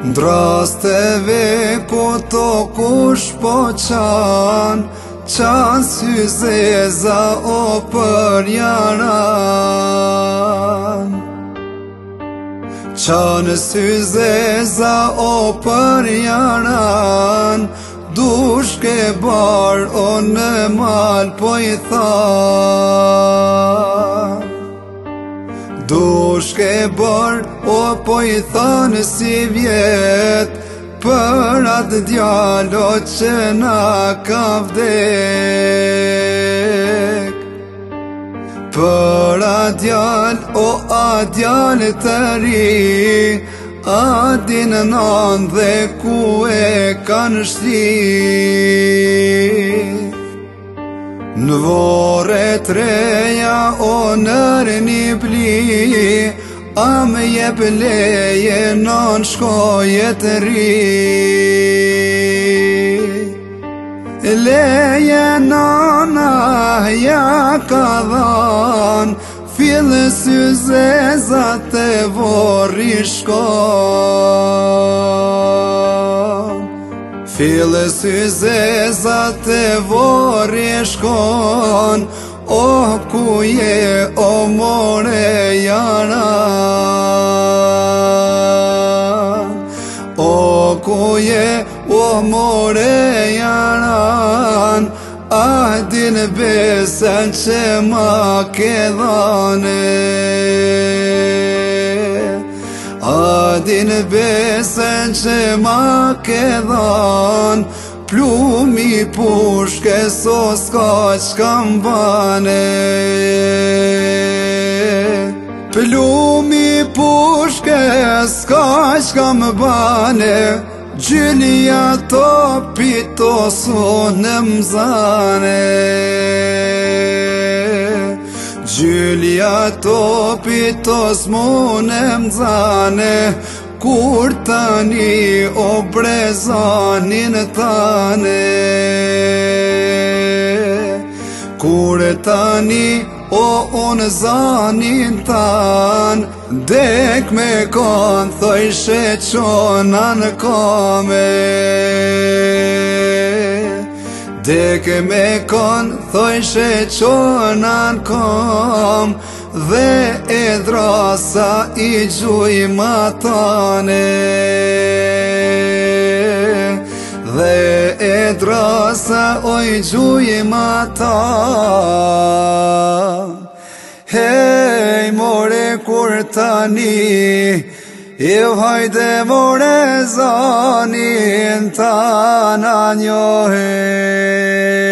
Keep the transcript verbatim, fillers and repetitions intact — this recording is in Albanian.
Ndrasteve ku to kush po qan, qan sy zeza o për jaran. Qan sy zeza o për jaran, dush ke bar o në mal po i than. Dush ke bar o po i than si vjet, për atë djalo që na ka vdek. Për atë djal, o atë djal të ri, a din nan dhe ku e kanë shtit. Në vore treja o nërë një pli, a me jep leje non shkoje të ri. Leje nana ja ka dhan, fillë sy zeza të vorri shkon. Fillë sy zeza të vorri shkon, oh ku je o more jaran. Oh ku je o more jaran, ah din besen që ma ke dhane. Ah din besen që ma ke dhan, plumi pushke so s'ka qka m'bane. Plumi pushke s'ka qka m'bane, gjylja topi to sonë m'zane. Gjylja topi to s'mone m'zane, kur tani o brezanin tane. Kur tani o unë zanin tan, dek me kon thojshe qona në kame. Dek me kon thojshe qona në kam, dhe e drasa i gjuj matane. Dhe e drasa o i gjuj matan. Hej more kur tani, i hajde more zanin tana njohe.